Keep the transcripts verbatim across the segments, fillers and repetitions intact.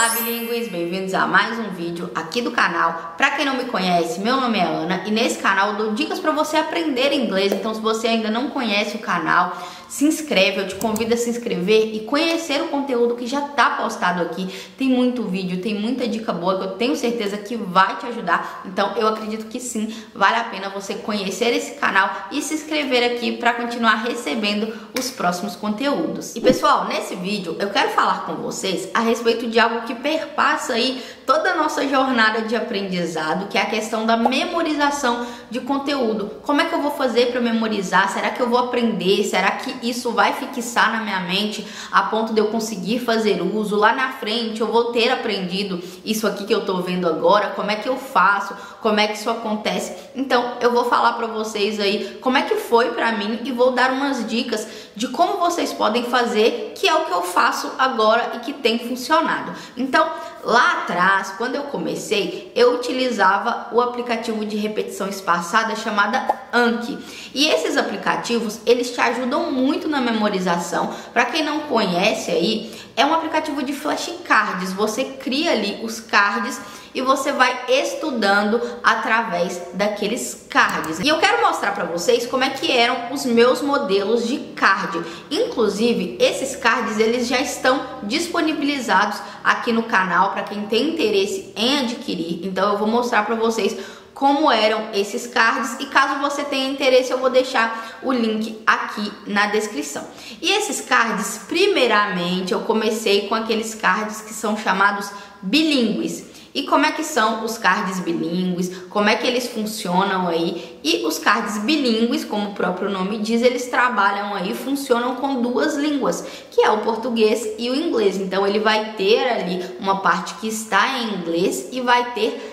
Olá, bilíngues! Bem-vindos a mais um vídeo aqui do canal. Pra quem não me conhece, meu nome é Ana e nesse canal eu dou dicas pra você aprender inglês. Então, se você ainda não conhece o canal, se inscreve, eu te convido a se inscrever e conhecer o conteúdo que já tá postado aqui. Tem muito vídeo, tem muita dica boa que eu tenho certeza que vai te ajudar. Então, eu acredito que sim, vale a pena você conhecer esse canal e se inscrever aqui pra continuar recebendo os próximos conteúdos. E pessoal, nesse vídeo eu quero falar com vocês a respeito de algo que perpassa aí toda a nossa jornada de aprendizado, que é a questão da memorização de conteúdo. Como é que eu vou fazer para memorizar? Será que eu vou aprender? Será que isso vai fixar na minha mente a ponto de eu conseguir fazer uso? Lá na frente eu vou ter aprendido isso aqui que eu tô vendo agora? Como é que eu faço? Como é que isso acontece? Então eu vou falar para vocês aí como é que foi para mim e vou dar umas dicas de como vocês podem fazer, que é o que eu faço agora e que tem funcionado. Então, lá atrás, quando eu comecei, eu utilizava o aplicativo de repetição espaçada chamada Anki. E esses aplicativos, eles te ajudam muito na memorização. Para quem não conhece aí, é um aplicativo de flashcards. Você cria ali os cards e você vai estudando através daqueles cards. E eu quero mostrar para vocês como é que eram os meus modelos de card. Inclusive, esses cards eles já estão disponibilizados aqui no canal para quem tem interesse em adquirir. Então eu vou mostrar para vocês como eram esses cards e caso você tenha interesse eu vou deixar o link aqui na descrição. E esses cards, primeiramente, eu comecei com aqueles cards que são chamados bilíngues. E como é que são os cards bilíngues, como é que eles funcionam aí? E os cards bilíngues, como o próprio nome diz, eles trabalham aí, funcionam com duas línguas, que é o português e o inglês. Então ele vai ter ali uma parte que está em inglês e vai ter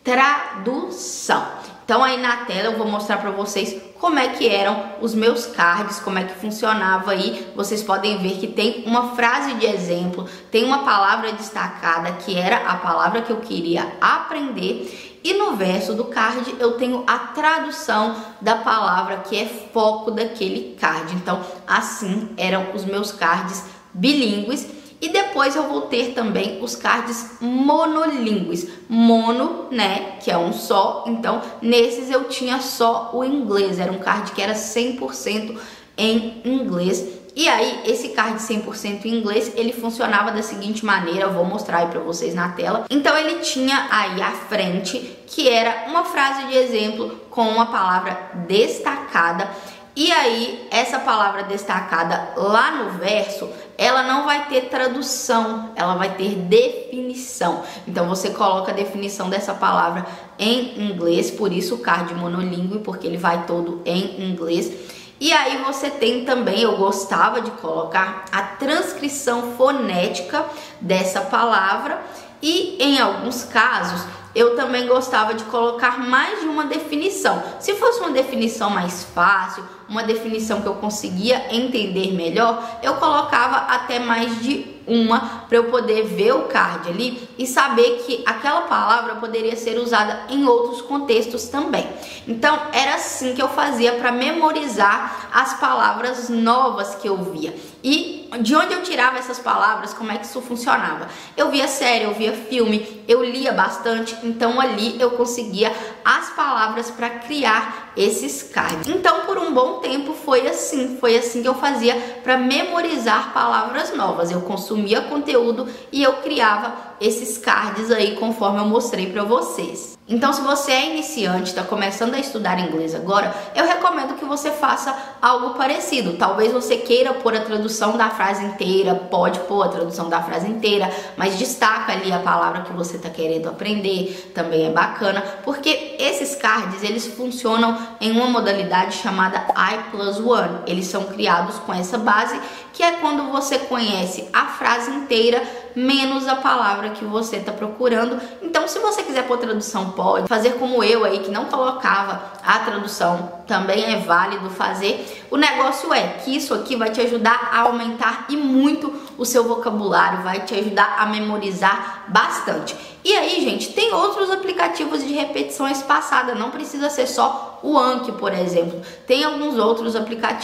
tradução. Então aí na tela eu vou mostrar para vocês como é que eram os meus cards, como é que funcionava aí. Vocês podem ver que tem uma frase de exemplo, tem uma palavra destacada que era a palavra que eu queria aprender e no verso do card eu tenho a tradução da palavra que é foco daquele card. Então assim eram os meus cards bilíngues. E depois eu vou ter também os cards monolíngues. Mono, né, que é um só. Então, nesses eu tinha só o inglês. Era um card que era cem por cento em inglês. E aí, esse card cem por cento em inglês, ele funcionava da seguinte maneira. Eu vou mostrar aí pra vocês na tela. Então, ele tinha aí à frente, que era uma frase de exemplo com uma palavra destacada. E aí, essa palavra destacada lá no verso, ela não vai ter tradução, ela vai ter definição. Então, você coloca a definição dessa palavra em inglês, por isso o card monolíngue, porque ele vai todo em inglês. E aí você tem também, eu gostava de colocar a transcrição fonética dessa palavra. E em alguns casos, eu também gostava de colocar mais de uma definição. Se fosse uma definição mais fácil, uma definição que eu conseguia entender melhor, eu colocava até mais de uma para eu poder ver o card ali e saber que aquela palavra poderia ser usada em outros contextos também. Então era assim que eu fazia para memorizar as palavras novas que eu via. E de onde eu tirava essas palavras, como é que isso funcionava? Eu via série, eu via filme, eu lia bastante, então ali eu conseguia as palavras para criar esses cards. Então por um bom tempo foi assim, foi assim que eu fazia para memorizar palavras novas. Eu consumia conteúdo e eu criava esses cards aí conforme eu mostrei para vocês. Então se você é iniciante, está começando a estudar inglês agora, eu recomendo que você faça algo parecido. Talvez você queira pôr a tradução da frase inteira, pode pôr a tradução da frase inteira, mas destaca ali a palavra que você está querendo aprender, também é bacana, porque esses cards, eles funcionam em uma modalidade chamada I plus one. Eles são criados com essa base, que é quando você conhece a frase inteira, menos a palavra que você está procurando. Então, se você quiser pôr tradução, pode fazer como eu aí, que não colocava a tradução, também é válido fazer. O negócio é que isso aqui vai te ajudar a aumentar e muito o seu vocabulário, vai te ajudar a memorizar bastante. E aí, gente, tem outros aplicativos de repetição espaçada, não precisa ser só o Anki, por exemplo. Tem alguns outros aplicativos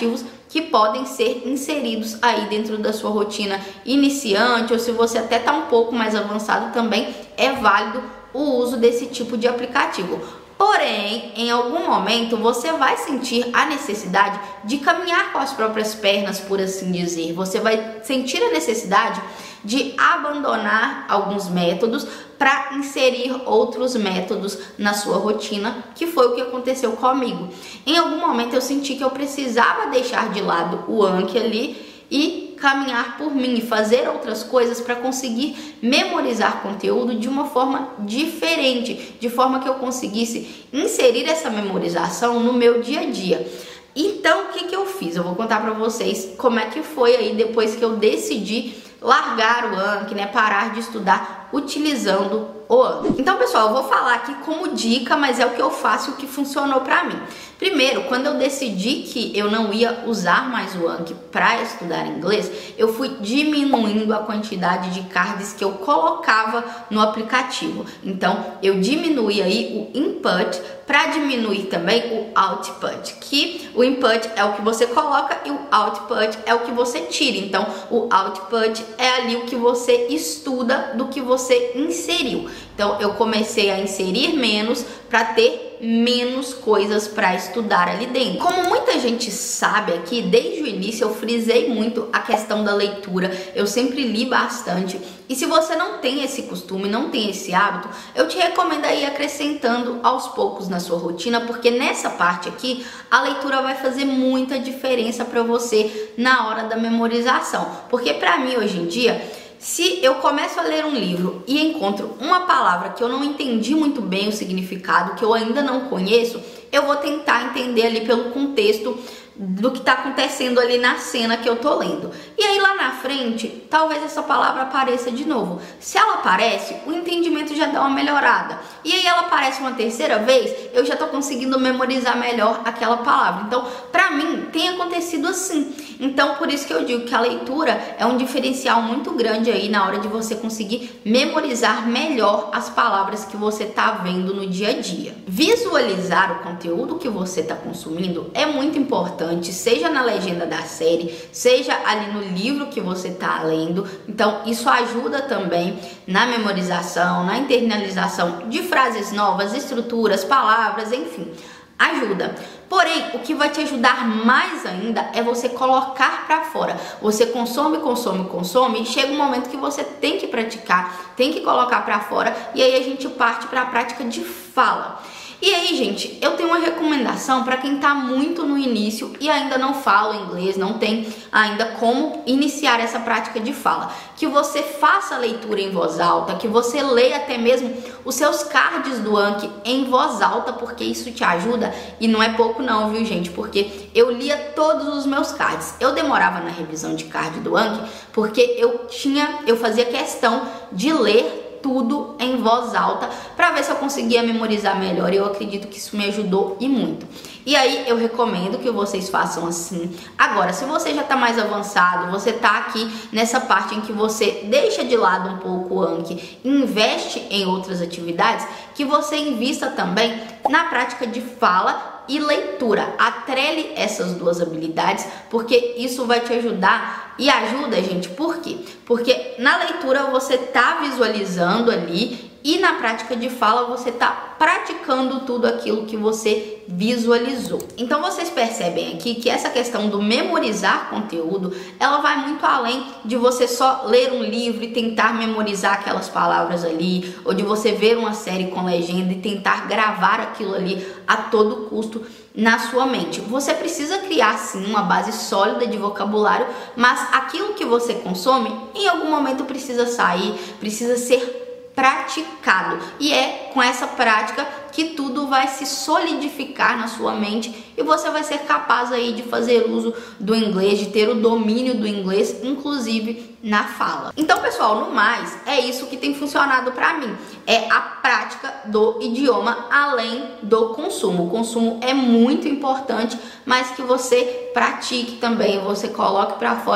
que podem ser inseridos aí dentro da sua rotina iniciante, ou se você até está um pouco mais avançado também, é válido o uso desse tipo de aplicativo. Porém, em algum momento você vai sentir a necessidade de caminhar com as próprias pernas, por assim dizer. Você vai sentir a necessidade de abandonar alguns métodos para inserir outros métodos na sua rotina, que foi o que aconteceu comigo. Em algum momento eu senti que eu precisava deixar de lado o Anki ali e caminhar por mim e fazer outras coisas para conseguir memorizar conteúdo de uma forma diferente, de forma que eu conseguisse inserir essa memorização no meu dia a dia. Então, o que que eu fiz? Eu vou contar para vocês como é que foi aí depois que eu decidi largar o Anki, né, parar de estudar utilizando o Anki. Então, pessoal, eu vou falar aqui como dica, mas é o que eu faço e o que funcionou para mim. Primeiro, quando eu decidi que eu não ia usar mais o Anki para estudar inglês, eu fui diminuindo a quantidade de cards que eu colocava no aplicativo. Então, eu diminuí aí o input para diminuir também o output, que o input é o que você coloca e o output é o que você tira. Então, o output é ali o que você estuda do que você inseriu. Então, eu comecei a inserir menos para ter menos coisas para estudar ali dentro. Como muita gente sabe aqui, desde o início eu frisei muito a questão da leitura. Eu sempre li bastante. E se você não tem esse costume, não tem esse hábito, eu te recomendo aí acrescentando aos poucos na sua rotina, porque nessa parte aqui a leitura vai fazer muita diferença para você na hora da memorização. Porque para mim hoje em dia, se eu começo a ler um livro e encontro uma palavra que eu não entendi muito bem o significado, que eu ainda não conheço, eu vou tentar entender ali pelo contexto do que está acontecendo ali na cena que eu tô lendo. E aí lá na frente, talvez essa palavra apareça de novo. Se ela aparece, o entendimento já dá uma melhorada. E aí ela aparece uma terceira vez, eu já tô conseguindo memorizar melhor aquela palavra. Então, pra mim, tem acontecido assim. Então, por isso que eu digo que a leitura é um diferencial muito grande aí na hora de você conseguir memorizar melhor as palavras que você tá vendo no dia a dia. Visualizar o conteúdo que você tá consumindo é muito importante, seja na legenda da série, seja ali no livro que você está lendo. Então, isso ajuda também na memorização, na internalização de frases novas, estruturas, palavras, enfim, ajuda. Porém, o que vai te ajudar mais ainda é você colocar para fora. Você consome, consome, consome e chega um momento que você tem que praticar, tem que colocar para fora, e aí a gente parte para a prática de fala. E aí, gente, eu tenho uma recomendação para quem tá muito no início e ainda não fala inglês, não tem ainda como iniciar essa prática de fala. Que você faça a leitura em voz alta, que você leia até mesmo os seus cards do Anki em voz alta, porque isso te ajuda, e não é pouco não, viu, gente? Porque eu lia todos os meus cards. Eu demorava na revisão de card do Anki porque eu tinha, eu fazia questão de ler tudo em voz alta para ver se eu conseguia memorizar melhor, e eu acredito que isso me ajudou e muito. E aí eu recomendo que vocês façam assim. Agora, se você já tá mais avançado, você tá aqui nessa parte em que você deixa de lado um pouco o Anki, investe em outras atividades, que você invista também na prática de fala e leitura. Atrele essas duas habilidades, porque isso vai te ajudar e ajuda, gente. Por quê? Porque na leitura você tá visualizando ali e na prática de fala você tá praticando tudo aquilo que você visualizou. Então vocês percebem aqui que essa questão do memorizar conteúdo, ela vai muito além de você só ler um livro e tentar memorizar aquelas palavras ali, ou de você ver uma série com legenda e tentar gravar aquilo ali a todo custo na sua mente. Você precisa criar sim uma base sólida de vocabulário, mas aquilo que você consome em algum momento precisa sair, precisa ser praticado, e é com essa prática que tudo vai se solidificar na sua mente e você vai ser capaz aí de fazer uso do inglês, de ter o domínio do inglês, inclusive na fala. Então, pessoal, no mais, é isso que tem funcionado para mim, é a prática do idioma além do consumo. O consumo é muito importante, mas que você pratique também, você coloque para fora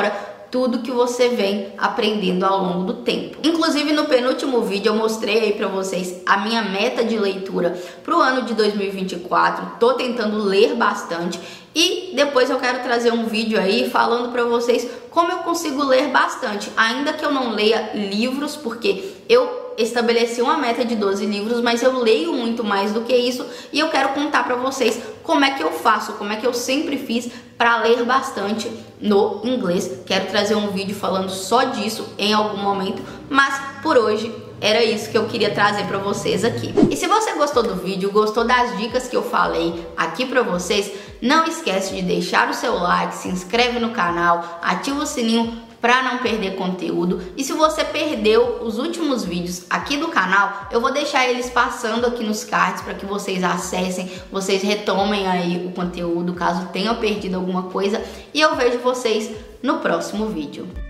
tudo que você vem aprendendo ao longo do tempo. Inclusive no penúltimo vídeo eu mostrei aí pra vocês a minha meta de leitura pro ano de dois mil e vinte e quatro. Tô tentando ler bastante e depois eu quero trazer um vídeo aí falando pra vocês como eu consigo ler bastante, ainda que eu não leia livros, porque eu estabeleci uma meta de doze livros, mas eu leio muito mais do que isso e eu quero contar pra vocês como é que eu faço, como é que eu sempre fiz para ler bastante no inglês. Quero trazer um vídeo falando só disso em algum momento, mas por hoje era isso que eu queria trazer para vocês aqui. E se você gostou do vídeo, gostou das dicas que eu falei aqui para vocês, não esquece de deixar o seu like, se inscreve no canal, ativa o sininho para não perder conteúdo. E se você perdeu os últimos vídeos aqui do canal, eu vou deixar eles passando aqui nos cards para que vocês acessem, vocês retomem aí o conteúdo caso tenham perdido alguma coisa, e eu vejo vocês no próximo vídeo.